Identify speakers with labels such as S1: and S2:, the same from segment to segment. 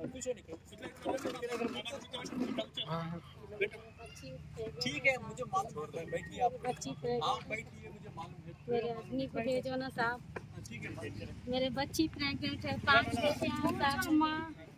S1: ठीक है, मुझे मालूम है, बैठिए आप। आप बैठिए, मुझे मालूम है।
S2: मेरे आदमी को भेजो ना साहब।
S1: ठीक है,
S2: मेरे बच्ची प्रेग्नेंट है, 5 बच्चे हैं साहब। माँ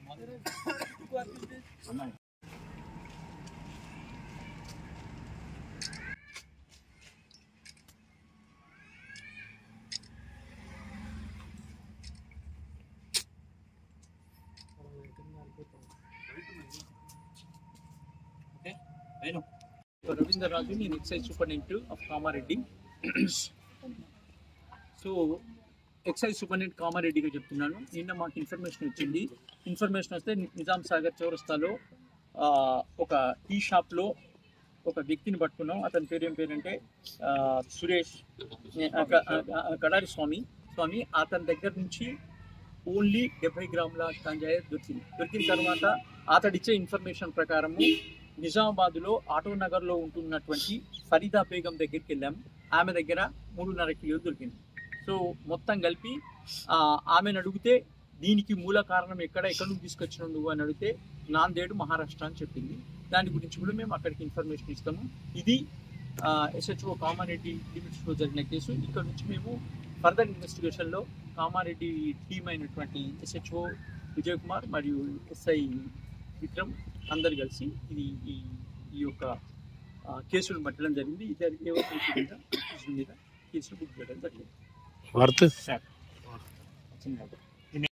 S3: Ravindra Raju, నేను excise superintendent of Kamareddy. So excise superintendent కామారెడ్డిగా చెప్తున్నాను. నిన్న మాకు ఇన్ఫర్మేషన్ వచ్చింది. ఇన్ఫర్మేషన్ వస్తే నిజాం సాగర్ చౌరస్తాలో ఒక టీ షాప్లో ఒక వ్యక్తిని పట్టుకున్నాం. అతని పేరు ఏం పేరంటే సురేష్ కడారి స్వామి. అతని దగ్గర నుంచి ఓన్లీ 70 గ్రాముల గంజాయి దొరికిన తర్వాత అతడిచ్చే ఇన్ఫర్మేషన్ ప్రకారము నిజామాబాద్లో ఆటోనగర్లో ఉంటున్నటువంటి ఫరీదా బేగం దగ్గరికి వెళ్ళాము. ఆమె దగ్గర 3.5 కిలోలు దొరికింది. సో మొత్తం కలిపి ఆమెను అడిగితే దీనికి మూల కారణం ఎక్కడ నుంచి తీసుకొచ్చినావు నువ్వు అని అడిగితే నాందేడ్ మహారాష్ట్ర అని చెప్పింది. దాని గురించి కూడా మేము అక్కడికి ఇన్ఫర్మేషన్ ఇస్తాము. ఇది SHO కామారెడ్డి లిమిట్స్లో జరిగిన కేసు. ఇక్కడ నుంచి మేము ఫర్దర్ ఇన్వెస్టిగేషన్లో కామారెడ్డి టీమ్ అయినటువంటి SHO విజయ్ కుమార్ మరియు SI విక్రమ్ అందరు కలిసి ఈ యొక్క కేసులు పట్టడం జరిగింది. ఇద్దరు మీద కేసులు బుక్ చేయడం జరిగింది.